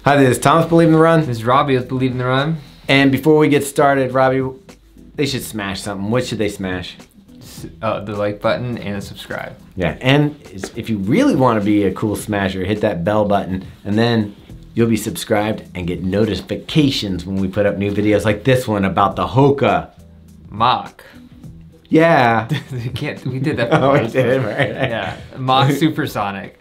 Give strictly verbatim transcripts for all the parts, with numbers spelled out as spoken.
Hi, this is Thomas Believe in the Run. This is Robbie with Believe in the Run. And before we get started, Robbie, they should smash something. What should they smash? Uh, the like button and subscribe. Yeah, and if you really want to be a cool smasher, hit that bell button, and then you'll be subscribed and get notifications when we put up new videos like this one about the Hoka Mach. Yeah. we can't. We did that. Oh, we did, right? Yeah, Mach Supersonic.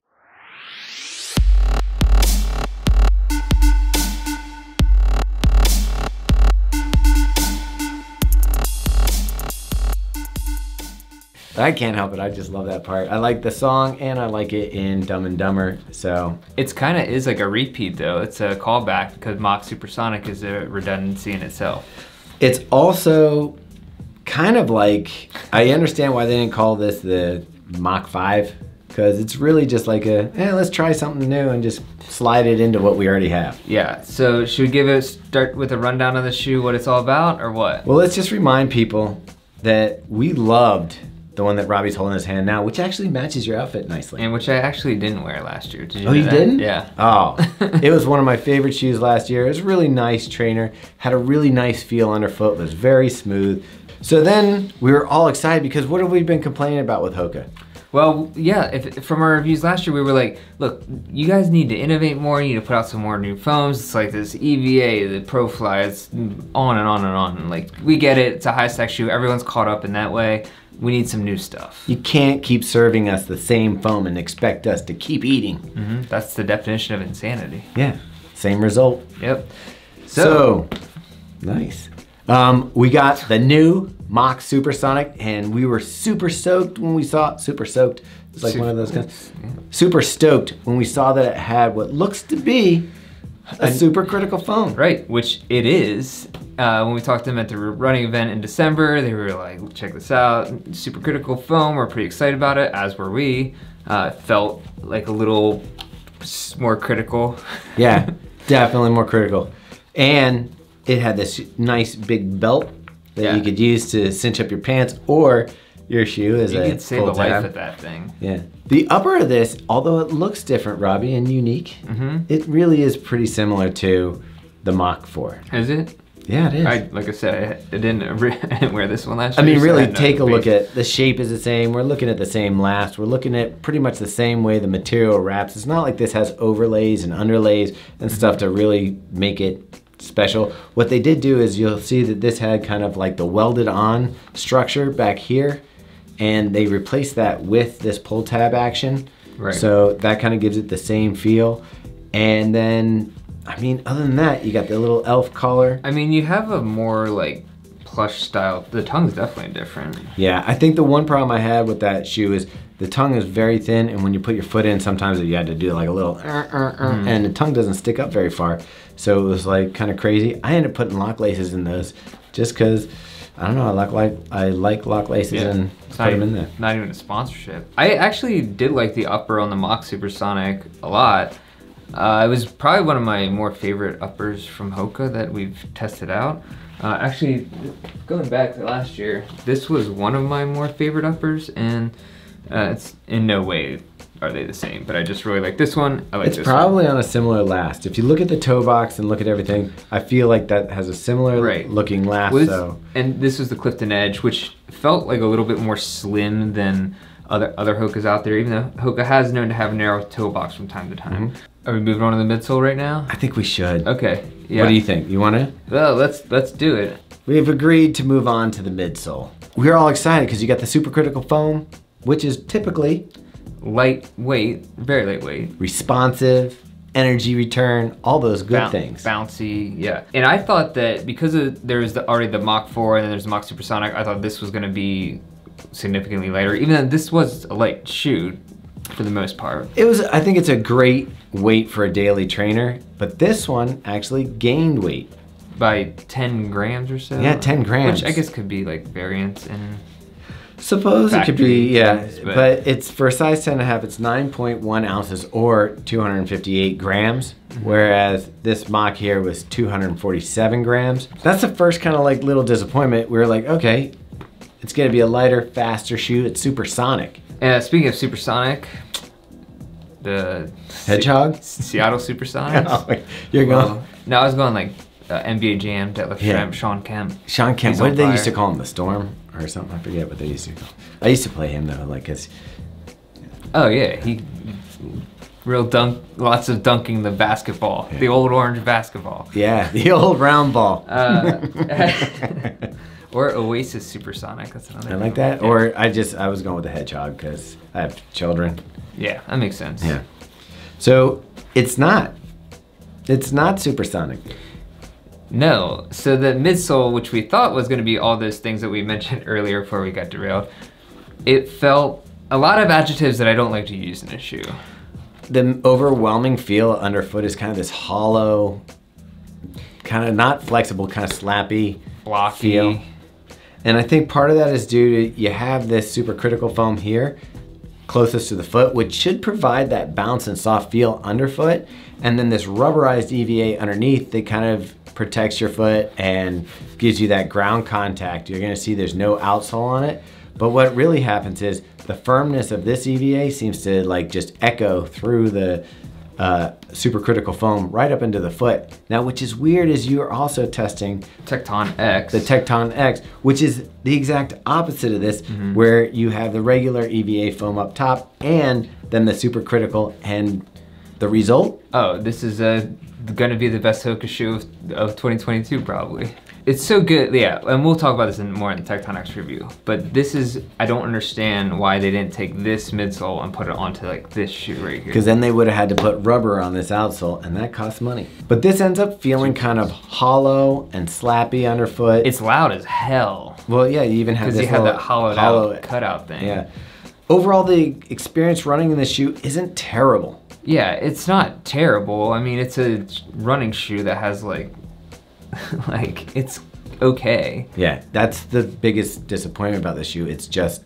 I can't help it. I just love that part. I like the song and I like it in Dumb and Dumber. So it's kind of is like a repeat though. It's a callback because Mach Supersonic is a redundancy in itself. It's also kind of like, I understand why they didn't call this the Mach five, because it's really just like a, eh, let's try something new and just slide it into what we already have. Yeah, so should we give it, start with a rundown of the shoe, what it's all about, or what? Well, let's just remind people that we loved the one that Robbie's holding in his hand now, which actually matches your outfit nicely. And which I actually didn't wear last year. Did you oh, know you that? didn't? Yeah. Oh, it was one of my favorite shoes last year. It was a really nice trainer, had a really nice feel underfoot, was very smooth. So then we were all excited because what have we been complaining about with Hoka? Well, yeah, if, from our reviews last year, we were like, look, you guys need to innovate more, you need to put out some more new foams. It's like this E V A, the ProFly, it's on and on and on. And like, we get it, it's a high-spec shoe, everyone's caught up in that way. We need some new stuff. You can't keep serving us the same foam and expect us to keep eating. Mm-hmm. That's the definition of insanity. Yeah, same result. Yep. So, so nice. Um, we got the new Mach Supersonic, and we were super stoked when we saw it. Super soaked. It's like super, one of those guys. Yeah. Super stoked when we saw that it had what looks to be a, a supercritical foam. Right, which it is. Uh, when we talked to them at the running event in December, they were like, check this out, supercritical foam, we're pretty excited about it, as were we. Uh, felt like a little more critical. Yeah, definitely more critical. And it had this nice big belt that yeah. you could use to cinch up your pants or your shoe as you a could save a life with that thing. Yeah. The upper of this, although it looks different, Robbie, and unique, mm-hmm. it really is pretty similar to the Mach four. Is it? Yeah, it is. I, like I said, I didn't, I didn't wear this one last I year. I mean, really, so take a look at the shape is the same. We're looking at the same last. We're looking at pretty much the same way the material wraps. It's not like this has overlays and underlays and stuff to really make it special. What they did do is you'll see that this had kind of like the welded on structure back here, and they replaced that with this pull tab action. Right. So that kind of gives it the same feel. And then, I mean, other than that, you got the little elf collar. I mean, you have a more like plush style. The tongue's definitely different. Yeah, I think the one problem I had with that shoe is the tongue is very thin, and when you put your foot in, sometimes you had to do like a little, uh, uh, uh, mm. and the tongue doesn't stick up very far. So it was like kind of crazy. I ended up putting lock laces in those just because, I don't know, I like, like, I like lock laces yeah. and it's put them in there. Not even a sponsorship. I actually did like the upper on the Mach Supersonic a lot. Uh, it was probably one of my more favorite uppers from Hoka that we've tested out. Uh, actually, going back to last year, this was one of my more favorite uppers, and uh, it's in no way are they the same, but I just really like this one. I like it's this probably one. on a similar last. If you look at the toe box and look at everything, I feel like that has a similar right. looking last. Well, so. And this was the Clifton Edge, which felt like a little bit more slim than other other Hokas out there, even though Hoka has known to have a narrow toe box from time to time. Mm-hmm. Are we moving on to the midsole right now? I think we should. Okay. Yeah. What do you think? You want to? Well, let's let's do it. We've agreed to move on to the midsole. We're all excited because you got the supercritical foam, which is typically lightweight, very lightweight, responsive, energy return, all those good Boun things. Bouncy, yeah. And I thought that because of, there was the, already the Mach four and then there's the Mach Supersonic, I thought this was going to be significantly lighter, even though this was a light shoe for the most part. It was, I think it's a great weight for a daily trainer, but this one actually gained weight. By ten grams or so? Yeah, ten grams. Which I guess could be like variance in Suppose it could be, yeah, things, but, but it's for a size ten and a half, it's nine point one ounces or two hundred fifty-eight grams, mm-hmm. whereas this Mach here was two hundred forty-seven grams. That's the first kind of like little disappointment. We were like, okay, it's gonna be a lighter, faster shoe. It's supersonic. Uh, speaking of supersonic, the Hedgehog? Se- Seattle Supersonics. Oh, you're going. Well, no, I was going like uh, N B A Jam, Detlef Yeah. Schrempf, Sean Kemp. Sean Kemp. He's What on did they fire. used to call him? The Storm or something? I forget what they used to call him. I used to play him though, like cause Oh yeah, he real dunk, lots of dunking the basketball, Yeah. the old orange basketball. yeah, the old round ball. Uh, or Oasis Supersonic. That's another. I good like one. that. Yeah. Or I just I was going with the Hedgehog because I have children. Yeah, that makes sense. Yeah. So it's not. It's not supersonic. No, so the midsole, which we thought was going to be all those things that we mentioned earlier before we got derailed, it felt a lot of adjectives that I don't like to use in a shoe. The overwhelming feel underfoot is kind of this hollow, kind of not flexible, kind of slappy Blocky. feel. And I think part of that is due to you have this supercritical foam here, closest to the foot, which should provide that bounce and soft feel underfoot. And then this rubberized E V A underneath that kind of protects your foot and gives you that ground contact. You're gonna see there's no outsole on it. But what really happens is the firmness of this E V A seems to like just echo through the uh, supercritical foam right up into the foot. Now, which is weird is you are also testing Tecton X. the Tecton X, which is the exact opposite of this, Mm-hmm. where you have the regular E V A foam up top and then the supercritical, and the result? Oh, this is uh, gonna be the best Hoka shoe of, of twenty twenty-two, probably. It's so good, yeah, and we'll talk about this in more in the Tecton X review, but this is, I don't understand why they didn't take this midsole and put it onto like this shoe right here. Because then they would have had to put rubber on this outsole, and that costs money. But this ends up feeling kind of hollow and slappy underfoot. It's loud as hell. Well, yeah, you even have Because this you have little that hollowed hollow, out cutout thing. Yeah. Overall, the experience running in this shoe isn't terrible. Yeah, it's not terrible. I mean, it's a running shoe that has like, like, it's okay. Yeah, that's the biggest disappointment about this shoe. It's just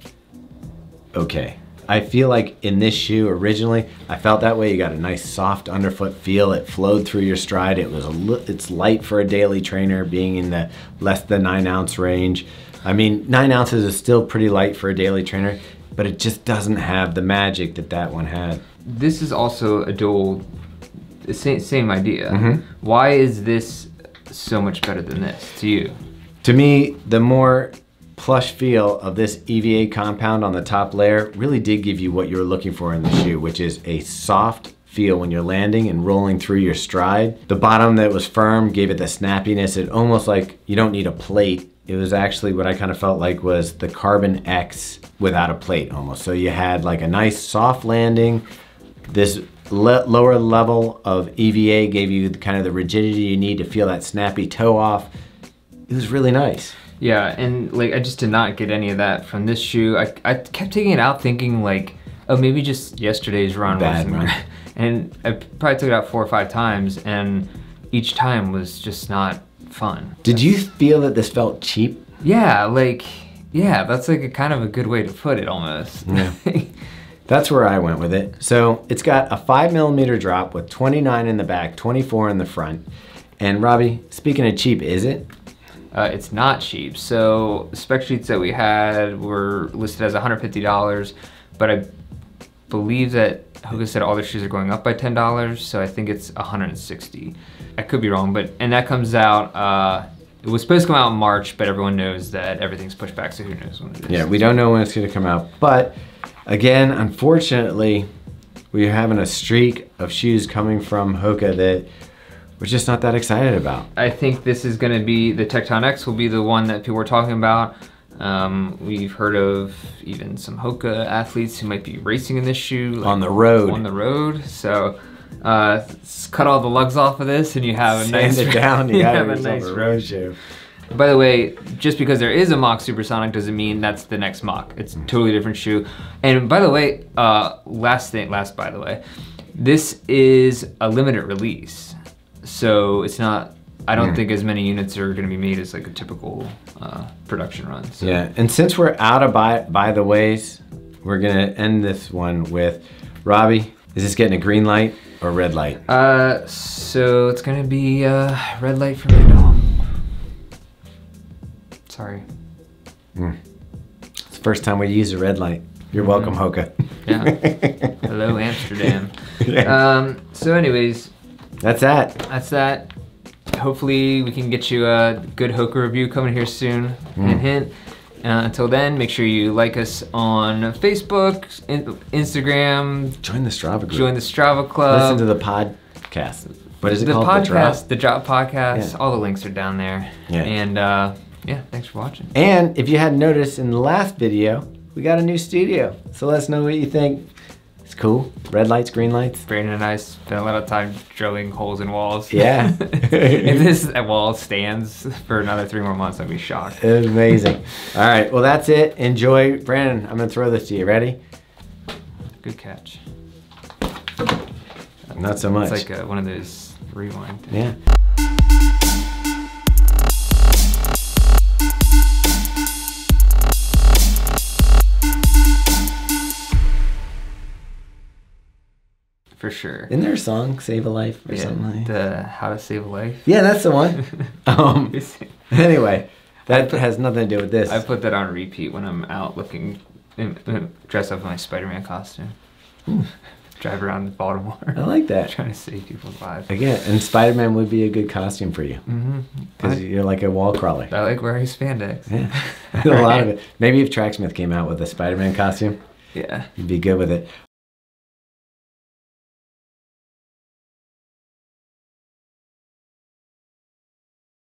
okay. I feel like in this shoe originally, I felt that way. You got a nice soft underfoot feel. It flowed through your stride. It was a li- it's light for a daily trainer, being in the less than nine ounce range. I mean, nine ounces is still pretty light for a daily trainer, but it just doesn't have the magic that that one had. This is also a dual, same, same idea. Mhm. Why is this so much better than this to you? To me, the more plush feel of this E V A compound on the top layer really did give you what you were looking for in the shoe, which is a soft feel when you're landing and rolling through your stride. The bottom that was firm gave it the snappiness. It almost like you don't need a plate. It was actually what I kind of felt like was the Carbon X without a plate almost. So you had like a nice soft landing. This le lower level of E V A gave you kind of the rigidity you need to feel that snappy toe off. It was really nice. Yeah, and like I just did not get any of that from this shoe. I, I kept taking it out thinking like, oh, maybe just yesterday's run Bad wasn't run. great. And I probably took it out four or five times, and each time was just not fun. Did you feel that this felt cheap? Yeah, like, yeah, that's like a kind of a good way to put it almost. Yeah. That's where I went with it. So it's got a five millimeter drop with twenty-nine in the back, twenty-four in the front. And Robbie, speaking of cheap, is it? Uh, it's not cheap. So the spec sheets that we had were listed as one hundred fifty dollars, but I believe that Hoka said all their shoes are going up by ten dollars, so I think it's one hundred sixty dollars. I could be wrong, but and that comes out, uh, it was supposed to come out in March, but everyone knows that everything's pushed back, so who knows when it is. Yeah, we don't know when it's gonna come out. But again, unfortunately, we're having a streak of shoes coming from Hoka that we're just not that excited about. I think this is going to be, the Tecton X will be the one that people are talking about. Um, we've heard of even some Hoka athletes who might be racing in this shoe. Like On the road. On the road. So uh, s- cut all the lugs off of this and you have a Sand nice it down, you, you got have a yourself nice a road. road shoe. By the way, just because there is a Mach Supersonic doesn't mean that's the next Mach. It's a totally different shoe. And by the way, uh, last thing, last by the way, this is a limited release. So it's not, I don't Mm. think as many units are going to be made as like a typical uh, production run. So. Yeah, and since we're out of by, by the ways, we're gonna end this one with, Robbie, is this getting a green light or red light? Uh, so it's going to be uh, red light for me now. Sorry. Mm. It's the first time we use a red light. You're welcome, Hoka. Yeah. Hello, Amsterdam. Yeah. Um, so anyways, That's that. that's that. Hopefully we can get you a good Hoka review coming here soon. Hint, hint. Uh, until then, make sure you like us on Facebook, in- Instagram, Join the Strava group. join the Strava Club. Listen to the podcast. What is it the called? podcast, The the Drop Podcast. Yeah. All the links are down there. Yeah. And uh, yeah, thanks for watching. Drop. And if you hadn't noticed in the last video, we got a new studio. So let us know what you think. It's cool. Red lights, green lights. Brandon and I spent a lot of time drilling holes in walls. Yeah. If this wall stands for another three more months, I'd be shocked. It was amazing. All right. Well, that's it. Enjoy. Brandon, I'm going to throw this to you. Ready? Good catch. Not so much. It's like uh one of those rewind. Yeah. For sure. Isn't there a song, Save a Life or Yeah, something like that? the How to Save a Life. Yeah, that's the one. um, anyway, that has nothing to do with this. I put that on repeat when I'm out looking, in, in, dressed up in my Spider-Man costume. Drive around Baltimore. I like that. Trying to save people's lives. Again, and Spider-Man would be a good costume for you. Mm-hmm. Because you're like a wall crawler. I like wearing spandex. Yeah. A lot of it. Maybe if Tracksmith came out with a Spider-Man costume, Yeah. you'd be good with it.